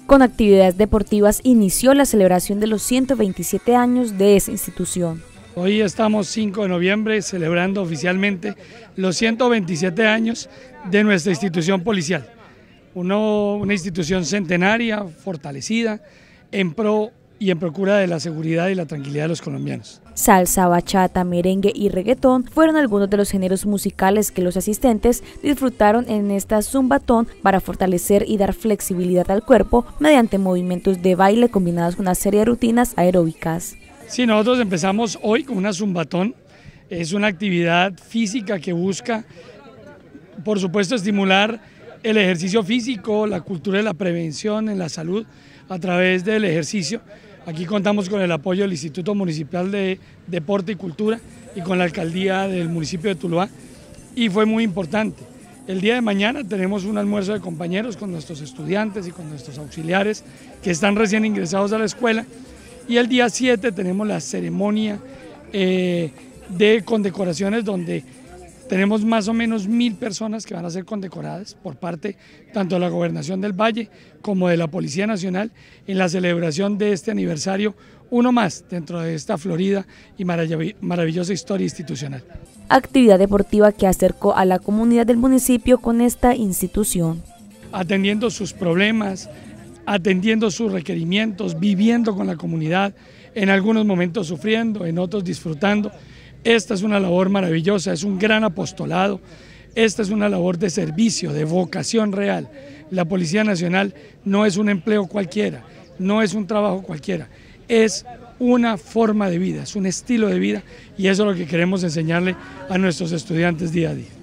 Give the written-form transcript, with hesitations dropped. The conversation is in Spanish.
Con actividades deportivas inició la celebración de los 127 años de esa institución. Hoy estamos 5 de noviembre celebrando oficialmente los 127 años de nuestra institución policial. Una institución centenaria, fortalecida, en pro y en procura de la seguridad y la tranquilidad de los colombianos. Salsa, bachata, merengue y reggaetón fueron algunos de los géneros musicales que los asistentes disfrutaron en esta zumbatón para fortalecer y dar flexibilidad al cuerpo mediante movimientos de baile combinados con una serie de rutinas aeróbicas. Sí, nosotros empezamos hoy con una zumbatón. Es una actividad física que busca, por supuesto, estimular el ejercicio físico, la cultura de la prevención en la salud a través del ejercicio. Aquí contamos con el apoyo del Instituto Municipal de Deporte y Cultura y con la Alcaldía del municipio de Tuluá, y fue muy importante. El día de mañana tenemos un almuerzo de compañeros con nuestros estudiantes y con nuestros auxiliares que están recién ingresados a la escuela, y el día 7 tenemos la ceremonia de condecoraciones donde tenemos más o menos 1000 personas que van a ser condecoradas por parte tanto de la Gobernación del Valle como de la Policía Nacional en la celebración de este aniversario, uno más dentro de esta florida y maravillosa historia institucional. Actividad deportiva que acercó a la comunidad del municipio con esta institución. Atendiendo sus problemas, atendiendo sus requerimientos, viviendo con la comunidad, en algunos momentos sufriendo, en otros disfrutando. Esta es una labor maravillosa, es un gran apostolado, esta es una labor de servicio, de vocación real. La Policía Nacional no es un empleo cualquiera, no es un trabajo cualquiera, es una forma de vida, es un estilo de vida, y eso es lo que queremos enseñarle a nuestros estudiantes día a día.